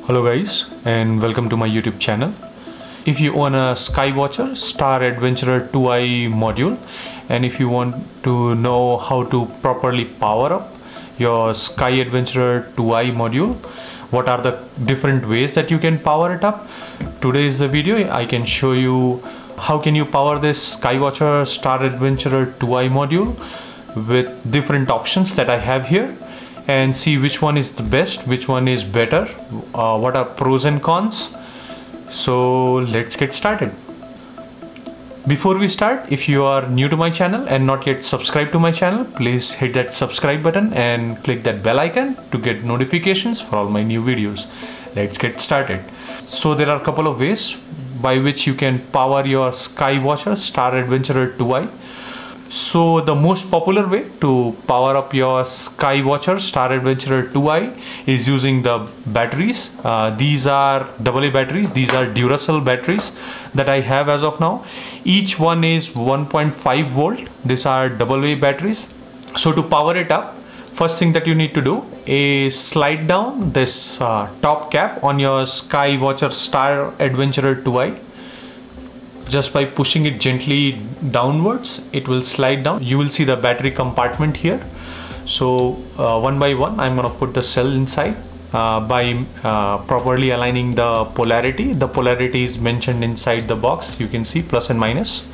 Hello guys, and welcome to my YouTube channel. If you own a Skywatcher Star Adventurer 2i module, and if you want to know how to properly power up your Sky Adventurer 2i module, what are the different ways that you can power it up, today is the video. I can show you how can you power this Skywatcher Star Adventurer 2i module with different options that I have here, and see which one is the best, which one is better, what are pros and cons. So let's get started. Before we start, if you are new to my channel and not yet subscribed to my channel, please hit that subscribe button and click that bell icon to get notifications for all my new videos. Let's get started. So there are a couple of ways by which you can power your Skywatcher Star Adventurer 2i. So the most popular way to power up your Skywatcher Star Adventurer 2i is using the batteries. These are AA batteries. These are Duracell batteries that I have as of now. Each one is 1.5 volt. These are AA batteries. So to power it up, first thing that you need to do is slide down this top cap on your Skywatcher Star Adventurer 2i. Just by pushing it gently downwards, it will slide down. You will see the battery compartment here. So one by one, I'm going to put the cell inside by properly aligning the polarity. The polarity is mentioned inside the box. You can see plus and minus.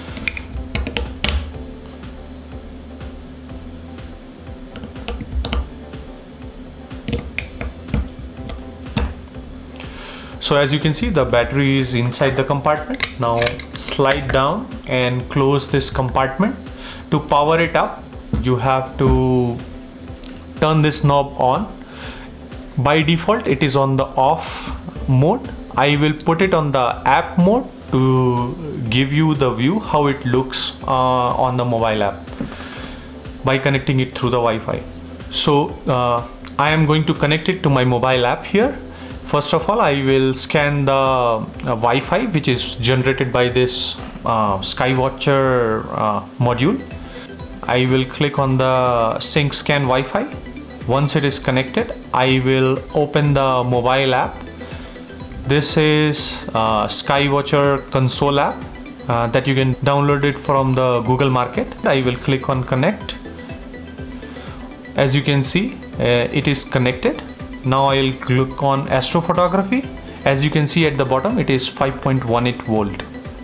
So as you can see, the battery is inside the compartment. Now slide down and close this compartment. To power it up, you have to turn this knob on. By default, it is on the off mode. I will put it on the app mode to give you the view how it looks on the mobile app by connecting it through the Wi-Fi. So I am going to connect it to my mobile app here. First of all, I will scan the Wi-Fi which is generated by this Skywatcher module. I will click on the sync scan Wi-Fi. Once it is connected, I will open the mobile app. This is Skywatcher console app that you can download it from the Google Market. I will click on connect. As you can see, it is connected. Now I'll click on Astrophotography. As you can see at the bottom, it is 5.18 volt.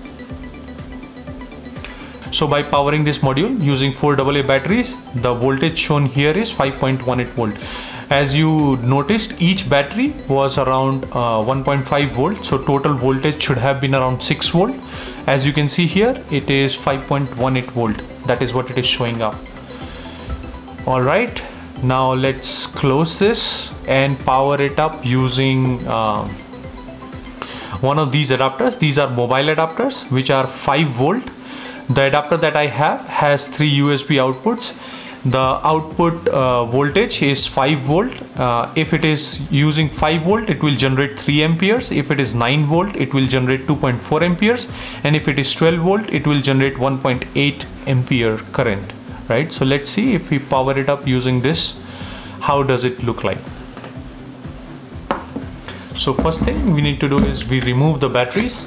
So by powering this module using 4 AA batteries, the voltage shown here is 5.18 volt. As you noticed, each battery was around 1.5 volt. So total voltage should have been around 6 volt. As you can see here, it is 5.18 volt. That is what it is showing up. All right. Now let's close this and power it up using one of these adapters. These are mobile adapters which are 5 volt. The adapter that I have has 3 USB outputs. The output voltage is 5 volt. If it is using 5 volt, it will generate 3 amperes. If it is 9 volt, it will generate 2.4 amperes. And if it is 12 volt, it will generate 1.8 ampere current. Right, so let's see if we power it up using this, how does it look like. So first thing we need to do is we remove the batteries.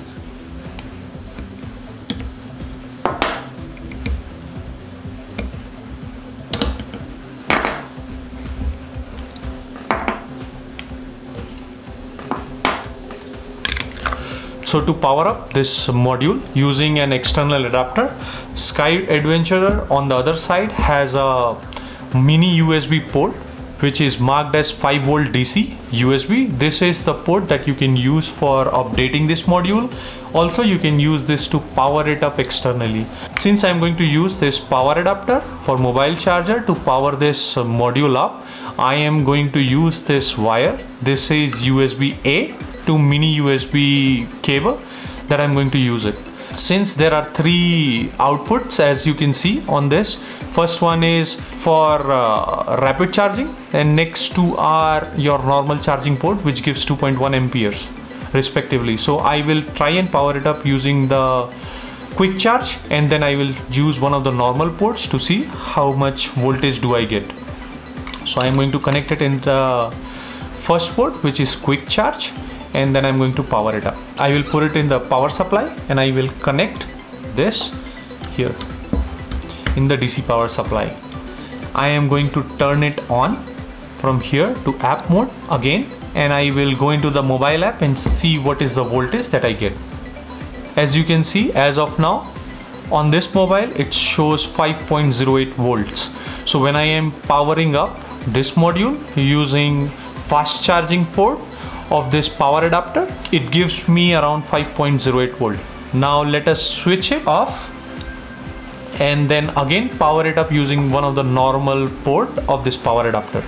So to power up this module using an external adapter, Sky Adventurer on the other side has a mini USB port which is marked as 5 volt DC USB. This is the port that you can use for updating this module. Also, you can use this to power it up externally. Since I'm going to use this power adapter for mobile charger to power this module up, I am going to use this wire. This is USB-A to mini USB cable that I'm going to use it. Since there are 3 outputs as you can see on this, first one is for rapid charging and next 2 are your normal charging port which gives 2.1 amperes respectively. So I will try and power it up using the quick charge and then I will use one of the normal ports to see how much voltage do I get. So I'm going to connect it in the first port, which is quick charge, and then I'm going to power it up. I will put it in the power supply and I will connect this here in the DC power supply. I am going to turn it on from here to app mode again, and I will go into the mobile app and see what is the voltage that I get. As you can see, as of now on this mobile it shows 5.08 volts. So when I am powering up this module using fast charging port of this power adapter, it gives me around 5.08 volt. Now let us switch it off and then again power it up using one of the normal port of this power adapter.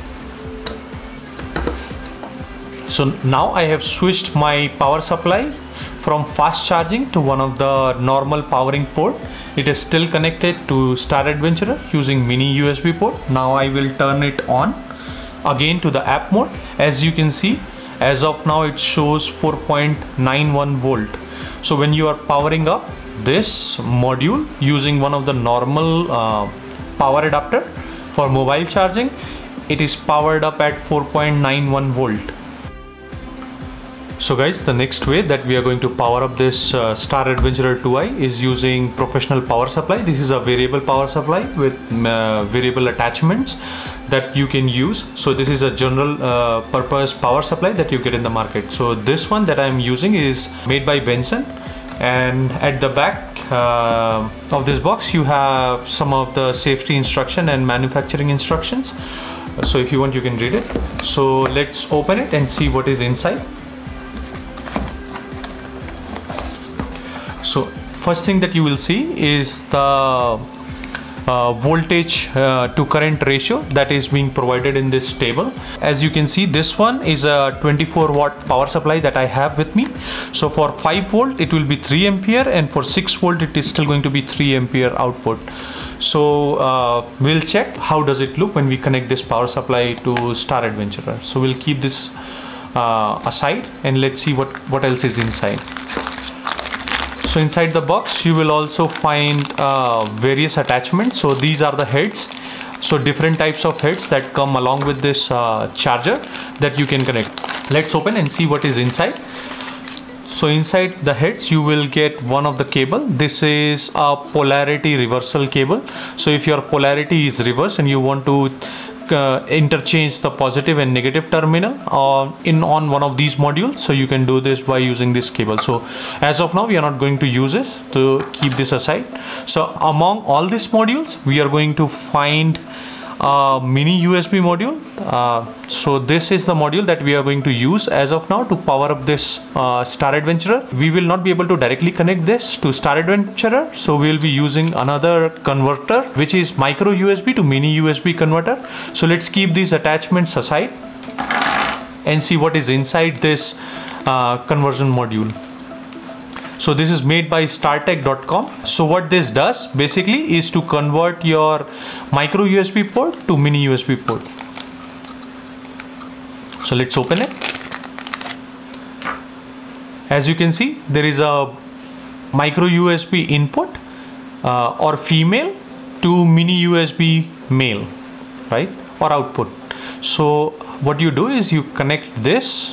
So now I have switched my power supply from fast charging to one of the normal powering port. It is still connected to Star Adventurer using mini USB port. Now I will turn it on again to the app mode. As you can see, as of now it shows 4.91 volt. So when you are powering up this module using one of the normal power adapter for mobile charging, it is powered up at 4.91 volt. So guys, the next way that we are going to power up this Star Adventurer 2i is using professional power supply. This is a variable power supply with variable attachments that you can use. So this is a general purpose power supply that you get in the market. So this one that I am using is made by BENSN, and at the back of this box you have some of the safety instruction and manufacturing instructions. So if you want, you can read it. So let's open it and see what is inside. So first thing that you will see is the voltage to current ratio that is being provided in this table. As you can see, this one is a 24 watt power supply that I have with me. So for 5 volt it will be 3 ampere, and for 6 volt it is still going to be 3 ampere output. So we'll check how does it look when we connect this power supply to Star Adventurer. So we'll keep this aside and let's see what else is inside. So inside the box you will also find various attachments. So these are the heads. So different types of heads that come along with this charger that you can connect. Let's open and see what is inside. So inside the heads you will get one of the cable. This is a polarity reversal cable. So if your polarity is reversed and you want to interchange the positive and negative terminal on one of these modules, so you can do this by using this cable. So as of now we are not going to use this, to keep this aside. So among all these modules we are going to find a mini USB module. So this is the module that we are going to use as of now to power up this Star Adventurer. We will not be able to directly connect this to Star Adventurer, so we will be using another converter which is micro USB to mini USB converter. So let's keep these attachments aside and see what is inside this conversion module. So this is made by startech.com. So what this does basically is to convert your micro USB port to mini USB port. So let's open it. As you can see, there is a micro USB input or female to mini USB male, right, or output. So what you do is you connect this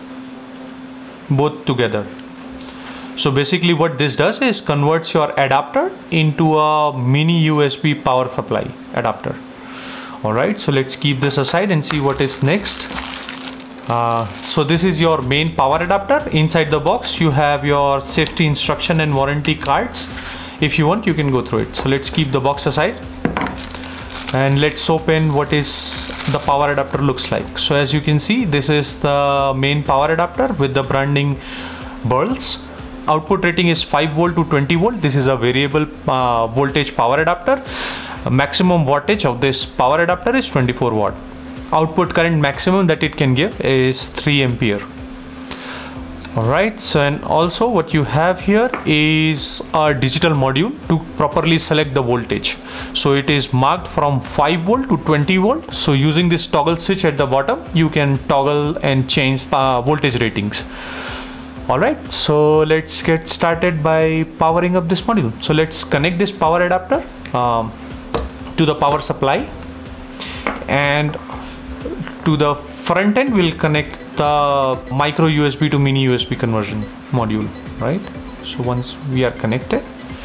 both together. So basically what this does is converts your adapter into a mini USB power supply adapter. Alright, so let's keep this aside and see what is next. So this is your main power adapter. Inside the box you have your safety instruction and warranty cards. If you want, you can go through it. So let's keep the box aside and let's open what is the power adapter looks like. So as you can see, this is the main power adapter with the branding burls. Output rating is 5 volt to 20 volt. This is a variable voltage power adapter. Maximum wattage of this power adapter is 24 watt. Output current maximum that it can give is 3 ampere. Alright, so and also what you have here is a digital module to properly select the voltage. So it is marked from 5 volt to 20 volt. So using this toggle switch at the bottom, you can toggle and change voltage ratings. Alright, so let's get started by powering up this module. So let's connect this power adapter to the power supply and to the front end will connect the micro USB to mini USB conversion module, right? So once we are connected,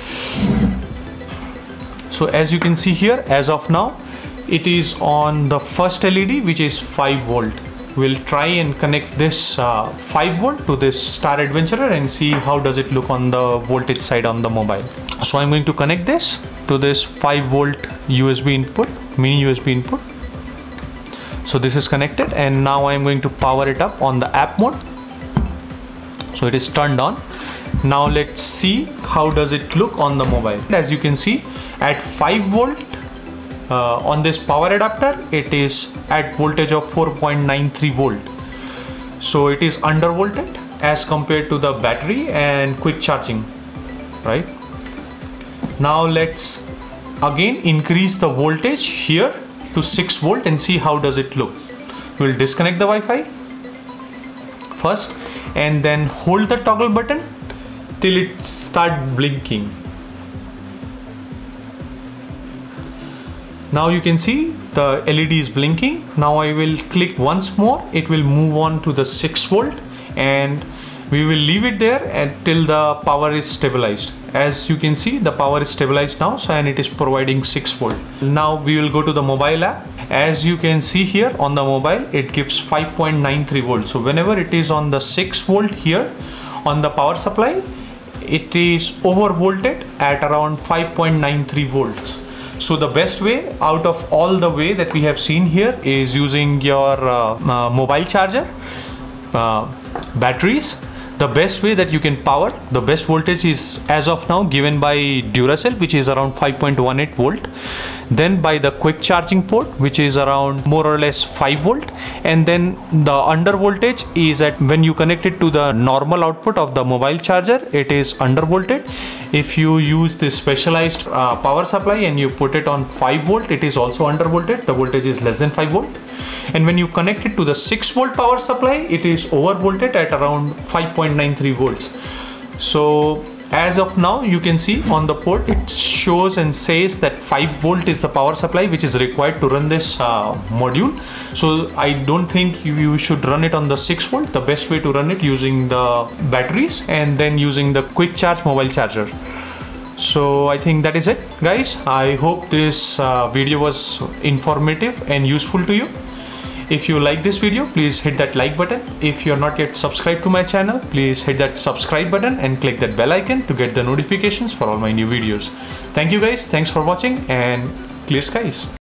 so as you can see here, as of now it is on the first LED, which is 5 volt. We'll try and connect this 5 volt to this Star Adventurer and see how does it look on the voltage side on the mobile. So I'm going to connect this to this 5 volt USB input, mini USB input. So this is connected, and now I'm going to power it up on the app mode. So it is turned on. Now let's see how does it look on the mobile. As you can see, at 5 volt on this power adapter, it is at voltage of 4.93 volt. So it is undervolted as compared to the battery and quick charging, right? Now let's again increase the voltage here to 6 volt and see how does it look. We'll disconnect the Wi-Fi first and then hold the toggle button till it start blinking. Now you can see the LED is blinking. Now I will click once more. It will move on to the 6 volt and we will leave it there until the power is stabilized. As you can see, the power is stabilized now, so and it is providing 6 volt. Now we will go to the mobile app. As you can see here on the mobile, it gives 5.93 volts. So whenever it is on the 6 volt here on the power supply, it is overvolted at around 5.93 volts. So the best way out of all the way that we have seen here is using your mobile charger, batteries. The best way that you can power, the best voltage is as of now given by Duracell, which is around 5.18 volt. Then by the quick charging port, which is around more or less 5 volt. And then the under voltage is at when you connect it to the normal output of the mobile charger, it is undervolted. If you use this specialized power supply and you put it on 5 volt, it is also undervolted. The voltage is less than 5 volt. And when you connect it to the 6 volt power supply, it is overvolted at around 5.93 volts. So as of now, you can see on the port it shows and says that 5 volt is the power supply which is required to run this module. So I don't think you should run it on the 6 volt. The best way to run it using the batteries and then using the quick charge mobile charger. So I think that is it, guys. I hope this video was informative and useful to you. If you like this video, please hit that like button. If you're not yet subscribed to my channel, please hit that subscribe button and click that bell icon to get the notifications for all my new videos. Thank you guys. Thanks for watching and clear skies.